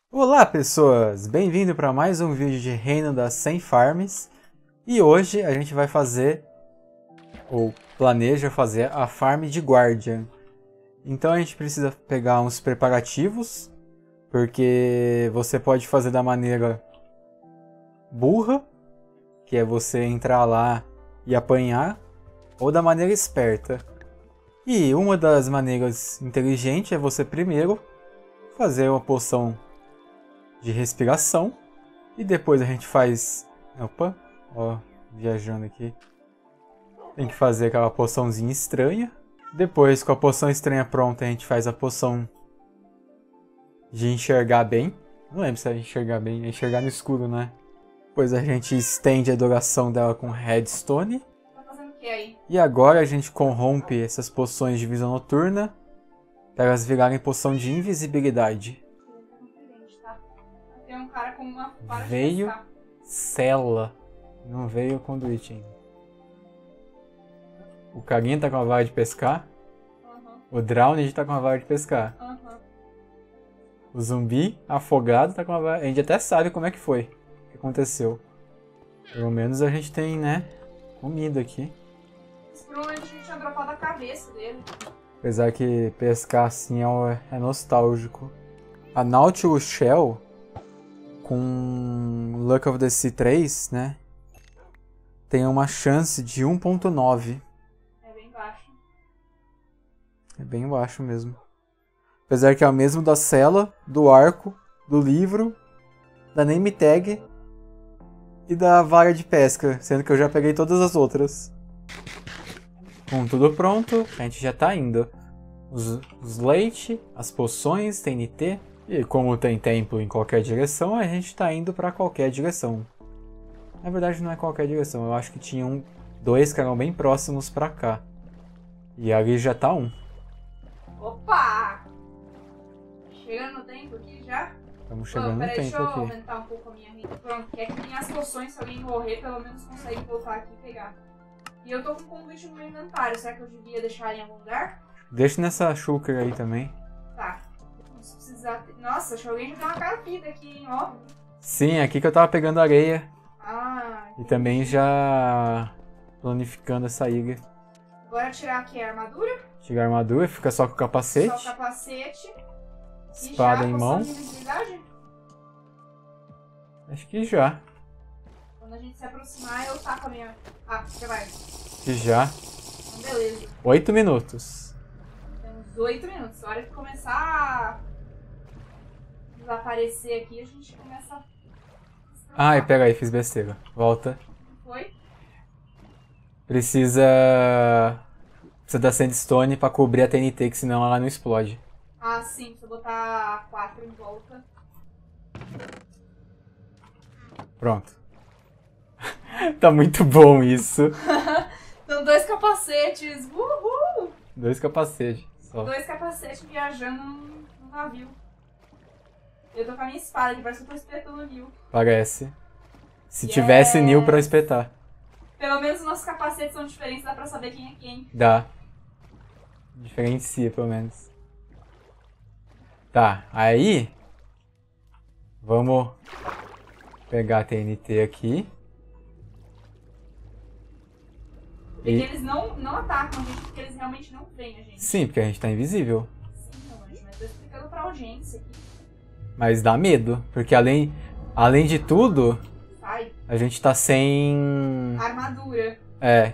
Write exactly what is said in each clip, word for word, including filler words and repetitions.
Olá pessoas, bem-vindo para mais um vídeo de Reino das cem Farms. E hoje a gente vai fazer, ou planeja fazer, a farm de Guardian. Então a gente precisa pegar uns preparativos, porque você pode fazer da maneira burra, que é você entrar lá e apanhar, ou da maneira esperta. E uma das maneiras inteligentes é você primeiro fazer uma poção de respiração e depois a gente faz, opa, ó, viajando aqui, tem que fazer aquela poçãozinha estranha. Depois, com a poção estranha pronta, a gente faz a poção de enxergar bem. Não lembro se é enxergar bem, é enxergar no escuro, né? Depois a gente estende a duração dela com Redstone. Tá fazendo o que aí? E agora a gente corrompe essas poções de visão noturna para elas virarem poção de invisibilidade. Tem um cara com uma vara de Veio pescar. Cela. Não veio o conduíte ainda. O carinha tá com a vara de pescar. Uhum. O Drowned tá com a vara de pescar. Uhum. O zumbi afogado tá com a vara. A gente até sabe como é que foi. O que aconteceu. Pelo menos a gente tem, né? Comida aqui. Provavelmente a gente tinha dropado a cabeça dele. Apesar que pescar assim é, é nostálgico. A Nautilus Shell com Luck of the Sea três, né? Tem uma chance de um ponto nove. É bem baixo. É bem baixo mesmo. Apesar que é o mesmo da cela, do arco, do livro, da name tag e da vara de pesca, sendo que eu já peguei todas as outras. Com tudo pronto, a gente já tá indo. Os, os leite, as poções, T N T. E como tem templo em qualquer direção, a gente tá indo pra qualquer direção. Na verdade não é qualquer direção, eu acho que tinham dois que eram bem próximos pra cá. E ali já tá um. Opa! Chegando no tempo aqui já? Estamos Pô, chegando no peraí, tempo deixa eu aqui. aumentar um pouco a minha renda. Pronto, que é que minhas poções, se alguém morrer, pelo menos consegue voltar aqui e pegar. E eu tô com um convite no meu inventário, será que eu devia deixar em algum lugar? Deixa nessa shulker aí também. Tá. Se precisar... Nossa, acho que alguém me deu uma carpida aqui, hein, ó. Sim, é aqui que eu tava pegando areia. Ah, E também já planificando essa ilha. Agora tirar aqui a armadura. Tirar a armadura, fica só com o capacete. Só o capacete. Espada e já, em poção mão. de invisibilidade? Acho que já. Quando a gente se aproximar, eu taco a minha... Ah, já vai. Que já. Então, beleza. Oito minutos. Temos oito minutos. A hora que começar a desaparecer aqui, a gente começa a... Ai, pega aí, fiz besteira. Volta. Foi? Precisa... Precisa da sandstone pra cobrir a T N T, que senão ela não explode. Ah, sim. Precisa botar quatro em volta. Pronto. Tá muito bom isso. Então, dois capacetes. Uhul! Dois capacetes só. Dois capacetes viajando no no navio. Eu tô com a minha espada, que parece que eu tô espetando o Nil. Parece. Se Yes. tivesse Nil pra espetar. Pelo menos os nossos capacetes são diferentes, dá pra saber quem é quem. Dá. Diferencia, pelo menos. Tá, aí... Vamos pegar a T N T aqui. E E... eles não, não atacam a gente, porque eles realmente não veem a gente. Sim, porque a gente tá invisível. Sim, meu anjo, mas tô explicando pra audiência aqui. Mas dá medo, porque além, além de tudo, Sai. a gente tá sem... Armadura. É.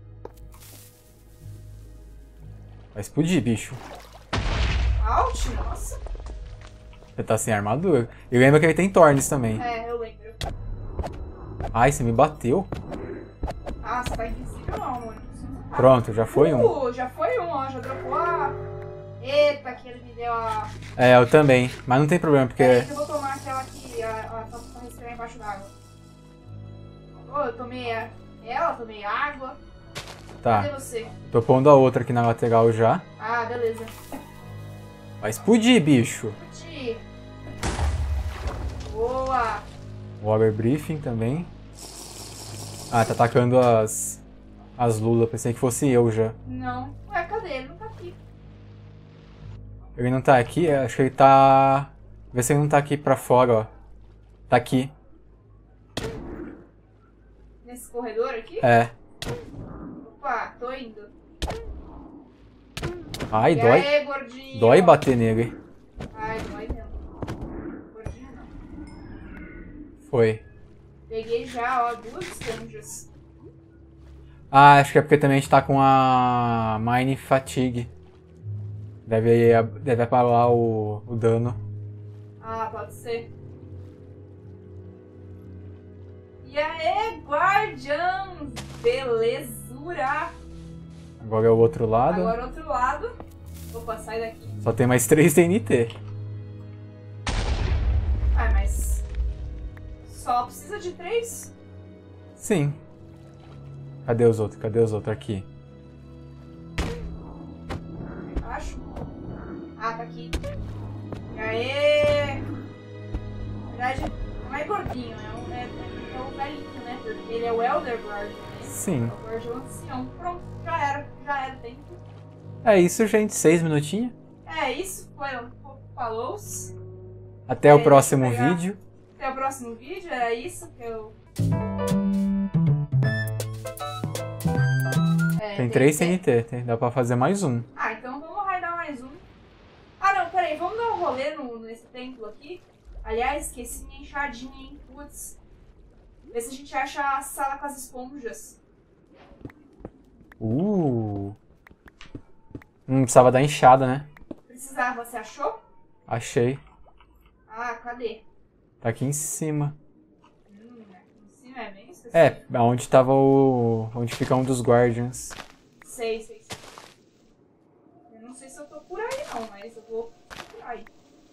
Vai explodir, bicho. Out, nossa. Você tá sem armadura. E lembra que ele tem Thorns também. É, eu lembro. Ai, você me bateu. Ah, você tá invisível não, mano. Pronto, já foi um. Uh, já foi um, ó. Já dropou a... Eita, que ele me deu a... É, eu também. Mas não tem problema, porque... Peraí que eu vou tomar aquela aqui, a, a, pra pra respirar embaixo d'água. Oh, eu tomei a, ela, tomei água. Tá, Cadê você? tô pondo a outra aqui na lateral já. Ah, beleza. Vai explodir, bicho. Curti. Boa. Water Briefing também. Ah, tá atacando as... As Lula. Pensei que fosse eu já. Não. Ué, cadê? Ele não tá aqui. Ele não tá aqui? Acho que ele tá... Vê se ele não tá aqui pra fora, ó. Tá aqui. Nesse corredor aqui? É. Opa, tô indo. Ai, E dói. aí, gordinho? Dói bater nele. Ai, dói mesmo. Gordinho não. Foi. Peguei já, ó, duas esponjas. Ah, acho que é porque também a gente tá com a Mine Fatigue. Deve, deve apagar o, o dano. Ah, pode ser. E aí, Guardians! Belezura! Agora é o outro lado. Agora outro lado. Opa, sai daqui. Só tem mais três T N T. Ah, mas... Só precisa de três? Sim. Cadê os outros? Cadê os outros? Aqui. Acho. Ah, tá aqui. E aí? Na verdade, não é gordinho, é o, é, é o velhinho, né? Porque ele é o Elder Guardian, né? Sim. É o Guardião ancião. Pronto, já era. Já era tempo. É isso, gente. Seis minutinhos. É isso, foi o falou. Até É, o próximo deixa eu pegar. vídeo. Até o próximo vídeo, era isso que eu... É, Tem três tem- T N T. Tem, dá pra fazer mais um. Ah, então vamos raidar mais um. Ah, não, peraí, vamos dar um rolê no, nesse templo aqui. Aliás, esqueci minha enxadinha, hein? Putz. Vê se a gente acha a sala com as esponjas. Uh. Não precisava dar enxada, né? Precisava, você achou? Achei. Ah, cadê? Tá aqui em cima. Hum, aqui em cima é bem específico. É, onde tava o... Onde fica um dos Guardians. Sei, sei, sei. Eu não sei se eu tô por aí não, mas eu vou por aí.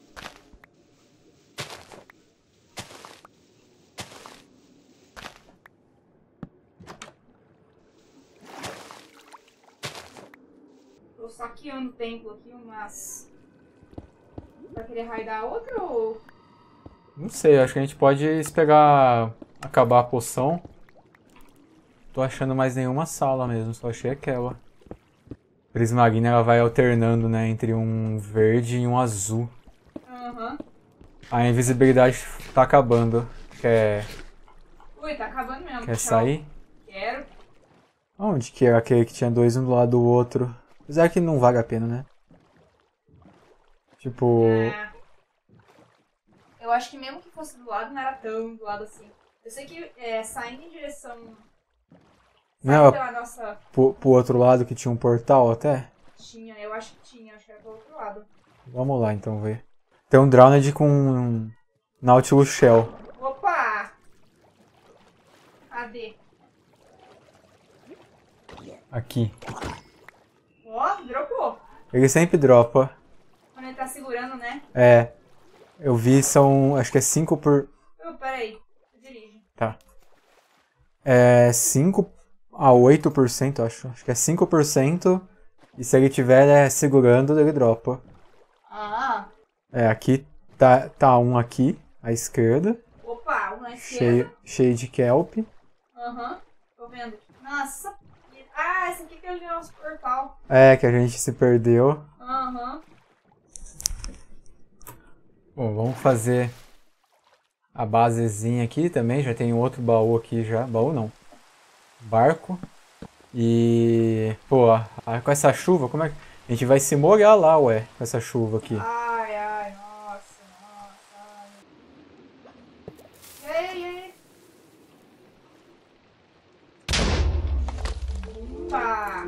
Tô saqueando o templo aqui, umas... Vai querer raidar outra ou... Não sei, acho que a gente pode pegar... Acabar a poção. Tô achando mais nenhuma sala mesmo, só achei aquela. Prismarina, ela vai alternando, né, entre um verde e um azul. Aham. A invisibilidade tá acabando. Quer, Ui, tá acabando mesmo. quer tchau. sair? Quero. Onde que era aquele que tinha dois um do lado do outro? Apesar que não vale a pena, né? Tipo... É. Eu acho que mesmo que fosse do lado, não era tão do lado assim. Eu sei que é, saindo em direção... Não, Sabe pela nossa... pro, pro outro lado que tinha um portal até? Tinha, eu acho que tinha, acho que era pro outro lado. Vamos lá então ver. Tem um Drowned com um Nautilus Shell. Opa! Cadê? Aqui. Ó, dropou. Ele sempre dropa. Quando ele tá segurando, né? É. Eu vi, são. Acho que é cinco por. Oh, peraí, dirige. Tá. É cinco a oito por cento, acho. Acho que é cinco por cento. E se ele tiver é, segurando, ele dropa. Ah, É, aqui tá, tá um aqui, à esquerda. opa, um na esquerda. Cheio, cheio de kelp. Aham, tô vendo. Nossa. Ah, esse aqui que é o nosso portal. É, que a gente se perdeu. Aham. Bom, vamos fazer a basezinha aqui também. Já tem outro baú aqui já. Baú não. Barco. E... Pô, a- com essa chuva, como é que... A gente vai se molhar lá, ué, com essa chuva aqui. Ai, ai, nossa, nossa, ai. E aí, e aí? Opa!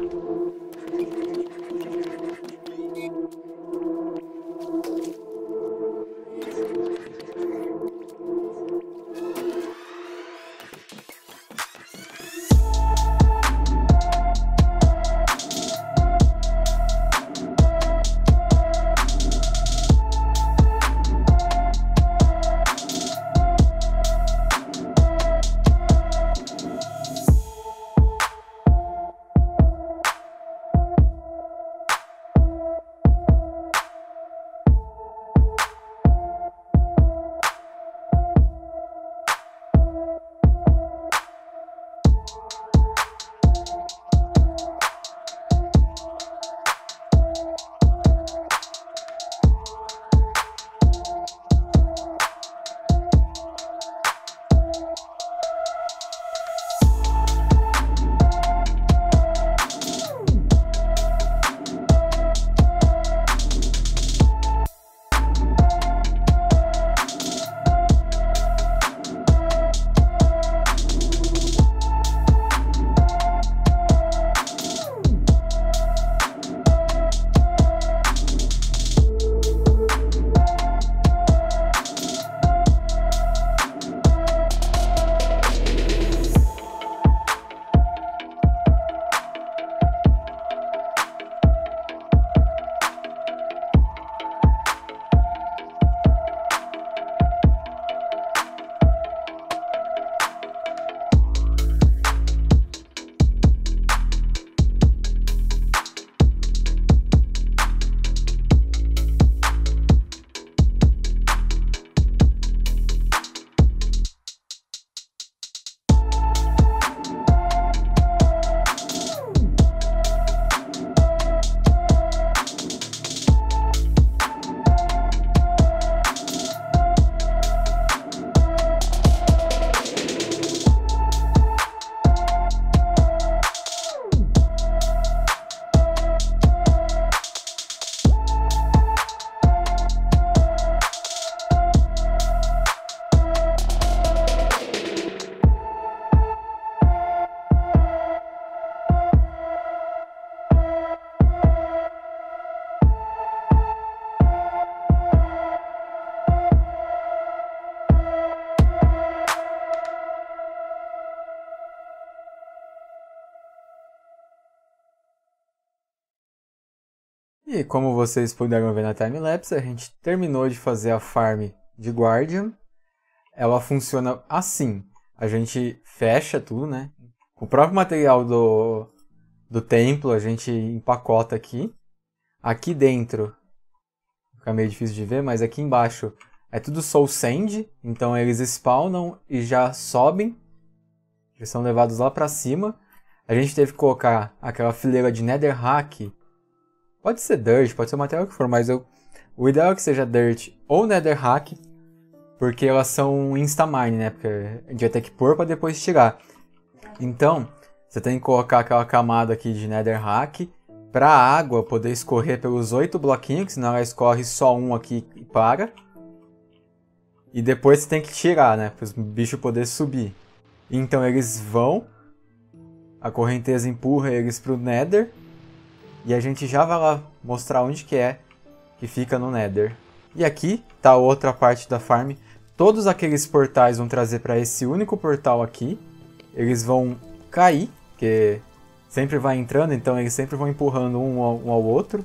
E como vocês puderam ver na timelapse, a gente terminou de fazer a farm de Guardian. Ela funciona assim. A gente fecha tudo, né? Com o próprio material do, do templo, a gente empacota aqui. Aqui dentro, fica meio difícil de ver, mas aqui embaixo é tudo Soul Sand. Então eles spawnam e já sobem. Eles são levados lá pra cima. A gente teve que colocar aquela fileira de Netherrack. Pode ser Dirt, pode ser o material que for, mas eu, o ideal é que seja Dirt ou Netherrack, porque elas são instamine, né? Porque a gente vai ter que pôr para depois tirar. Então, você tem que colocar aquela camada aqui de Netherrack para a água poder escorrer pelos oito bloquinhos, que senão ela escorre só um aqui e para. E depois você tem que tirar, né? Para os bichos poderem subir. Então eles vão, a correnteza empurra eles para o Nether. E a gente já vai lá mostrar onde que é que fica no Nether. E aqui tá a outra parte da farm. Todos aqueles portais vão trazer para esse único portal aqui. Eles vão cair, porque sempre vai entrando, então eles sempre vão empurrando um ao, um ao outro.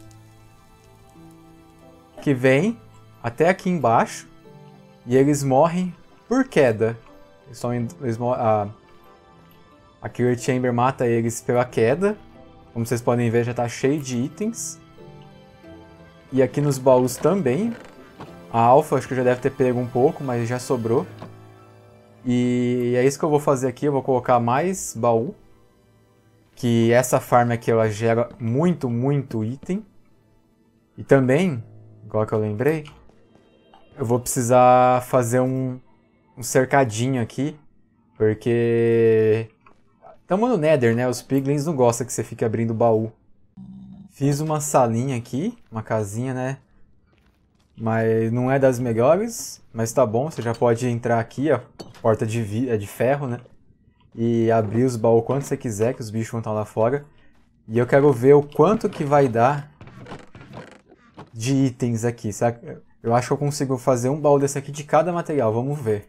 Que vem até aqui embaixo. E eles morrem por queda. Eles são, eles, a, a Killer Chamber mata eles pela queda. Como vocês podem ver, já está cheio de itens. E aqui nos baús também. A Alpha acho que já deve ter pego um pouco, mas já sobrou. E é isso que eu vou fazer aqui. Eu vou colocar mais baú. Que essa farm aqui ela gera muito, muito item. E também, igual que eu lembrei, eu vou precisar fazer um, um cercadinho aqui. Porque... estamos no Nether, né? Os Piglins não gostam que você fique abrindo baú. Fiz uma salinha aqui, uma casinha, né? Mas não é das melhores, mas tá bom. Você já pode entrar aqui, a porta de, vi é de ferro, né? E abrir os baús quando você quiser, que os bichos vão estar lá fora. E eu quero ver o quanto que vai dar de itens aqui, sabe? Eu acho que eu consigo fazer um baú desse aqui de cada material, vamos ver.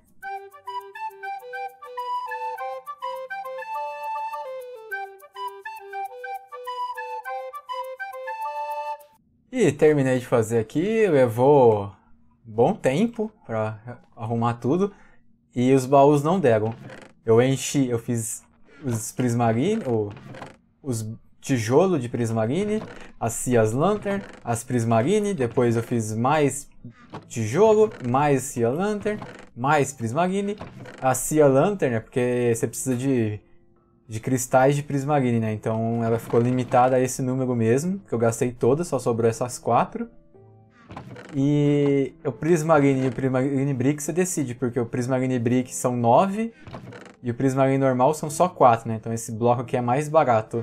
E terminei de fazer aqui, levou bom tempo para arrumar tudo e os baús não deram. Eu enchi, eu fiz os Prismarine, ou os tijolos de Prismarine, as Cias Lantern, as Prismarine, depois eu fiz mais tijolo, mais Cia Lantern, mais Prismarine. A Cia Lantern é porque você precisa de de cristais de Prismarine, né? Então ela ficou limitada a esse número mesmo, que eu gastei todas, só sobrou essas quatro. E o Prismarine e o Prismarine Brick você decide, porque o Prismarine Brick são nove e o Prismarine normal são só quatro, né? Então esse bloco aqui é mais barato.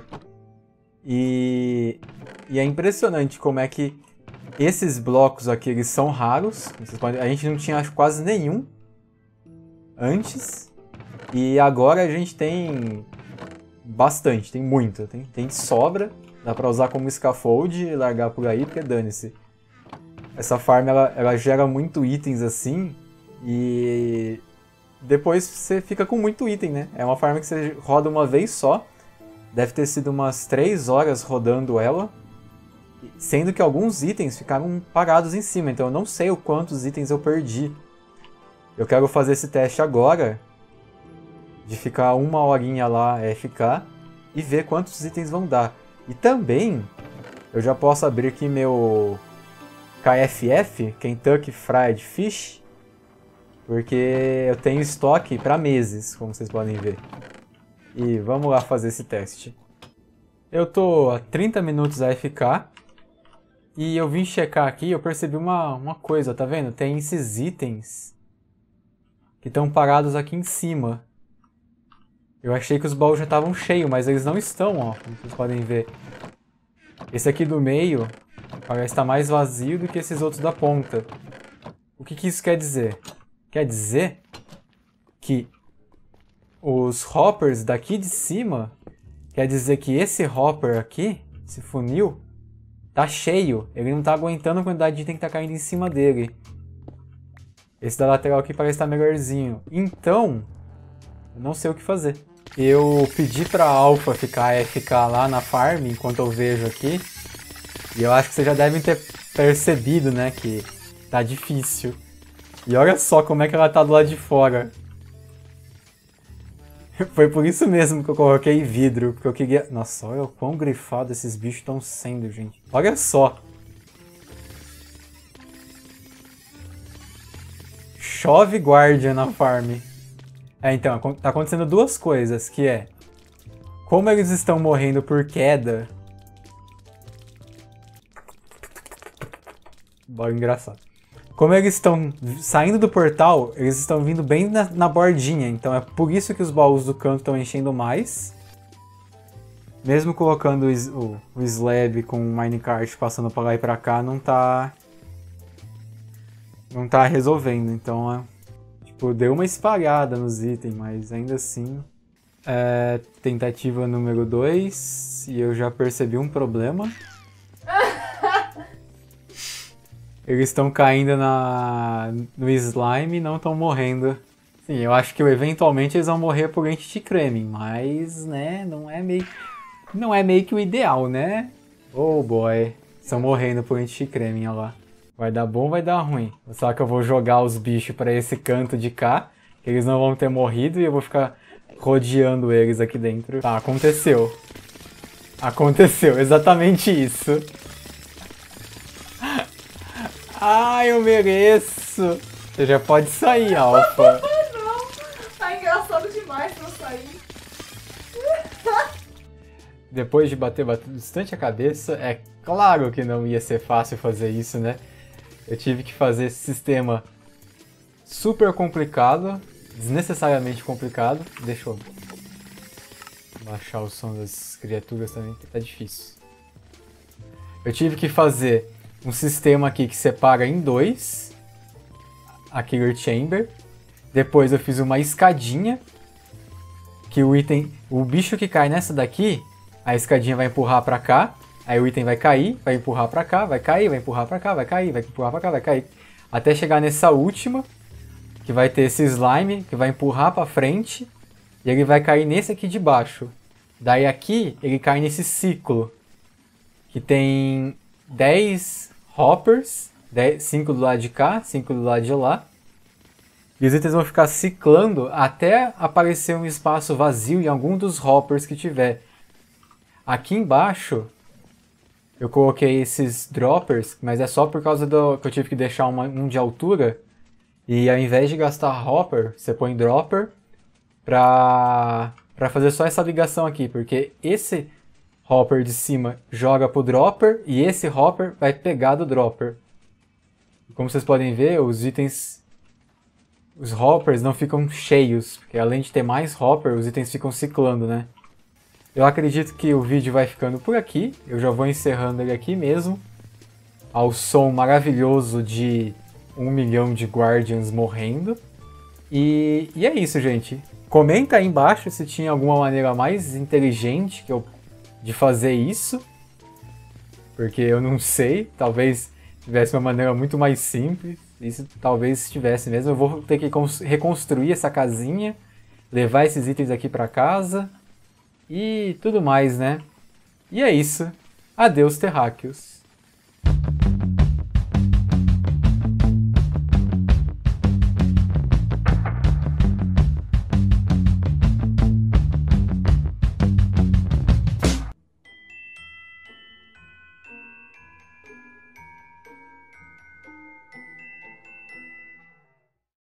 E, e é impressionante como é que esses blocos aqui eles são raros. A gente não tinha quase nenhum antes. E agora a gente tem bastante, tem muito, tem, tem sobra. Dá pra usar como scaffold e largar por aí, porque dane-se. Essa farm ela, ela gera muito itens assim. E depois você fica com muito item, né? É uma farm que você roda uma vez só. Deve ter sido umas três horas rodando ela. Sendo que alguns itens ficaram parados em cima. Então eu não sei o quantos itens eu perdi. Eu quero fazer esse teste agora. De ficar uma horinha lá é ficar. E ver quantos itens vão dar. E também eu já posso abrir aqui meu K F F, Kentucky Fried Fish. Porque eu tenho estoque para meses, como vocês podem ver. E vamos lá fazer esse teste. Eu tô a trinta minutos a F K. E eu vim checar aqui e eu percebi uma, uma coisa, tá vendo? Tem esses itens que estão parados aqui em cima. Eu achei que os baús já estavam cheios, mas eles não estão, ó. Como vocês podem ver. Esse aqui do meio parece estar mais vazio do que esses outros da ponta. O que que isso quer dizer? Quer dizer que os hoppers daqui de cima, quer dizer que esse hopper aqui, esse funil, tá cheio. Ele não tá aguentando a quantidade de item que tá caindo em cima dele. Esse da lateral aqui parece estar melhorzinho. Então, eu não sei o que fazer. Eu pedi pra Alpha ficar A F K lá na farm, enquanto eu vejo aqui. E eu acho que vocês já devem ter percebido, né, que tá difícil. E olha só como é que ela tá do lado de fora. Foi por isso mesmo que eu coloquei vidro, porque eu queria... Nossa, olha o quão grifado esses bichos estão sendo, gente. Olha só. Chove Guardian na farm. É, então, tá acontecendo duas coisas, que é... Como eles estão morrendo por queda... Bora engraçado. Como eles estão saindo do portal, eles estão vindo bem na, na bordinha. Então é por isso que os baús do canto estão enchendo mais. Mesmo colocando o, o, o slab com o minecart passando pra lá e pra cá, não tá... Não tá resolvendo. Então, é, tipo, deu uma espalhada nos itens, mas ainda assim... É, tentativa número dois. E eu já percebi um problema. Eles estão caindo na, no slime e não estão morrendo. Sim, eu acho que eventualmente eles vão morrer por Entity Creaming, mas, né, não é meio... Não é meio que o ideal, né? Oh boy, estão morrendo por Entity Creaming, olha lá. Vai dar bom, vai dar ruim. Só que eu vou jogar os bichos pra esse canto de cá, que eles não vão ter morrido e eu vou ficar rodeando eles aqui dentro. Tá, aconteceu. Aconteceu, exatamente isso. Ah, eu mereço! Você já pode sair, Alpha. Não, tá engraçado demais pra eu sair. Depois de bater bastante a cabeça, é claro que não ia ser fácil fazer isso, né? Eu tive que fazer esse sistema super complicado, desnecessariamente complicado. Deixa eu baixar o som das criaturas também, que tá difícil. Eu tive que fazer um sistema aqui que separa em dois a Killer Chamber. Depois eu fiz uma escadinha que o item, o bicho que cai nessa daqui, a escadinha vai empurrar pra cá, aí o item vai cair, vai empurrar pra cá, vai cair, vai empurrar pra cá, vai cair, vai empurrar pra cá, vai cair, até chegar nessa última, que vai ter esse slime que vai empurrar pra frente e ele vai cair nesse aqui de baixo. Daí aqui ele cai nesse ciclo que tem dez hoppers, cinco do lado de cá, cinco do lado de lá. E os itens vão ficar ciclando até aparecer um espaço vazio em algum dos hoppers que tiver. Aqui embaixo eu coloquei esses droppers, mas é só por causa do que eu tive que deixar uma, um de altura. E ao invés de gastar hopper, você põe dropper pra, pra fazer só essa ligação aqui, porque esse hopper de cima joga pro dropper e esse hopper vai pegar do dropper. Como vocês podem ver, os itens, os hoppers não ficam cheios, porque além de ter mais hopper, os itens ficam ciclando, né? Eu acredito que o vídeo vai ficando por aqui, eu já vou encerrando ele aqui mesmo, ao som maravilhoso de um milhão de Guardians morrendo. E, e é isso, gente. Comenta aí embaixo se tinha alguma maneira mais inteligente que eu de fazer isso, porque eu não sei, talvez tivesse uma maneira muito mais simples, isso talvez tivesse mesmo. Eu vou ter que reconstruir essa casinha, levar esses itens aqui para casa e tudo mais, né? E é isso. Adeus, terráqueos.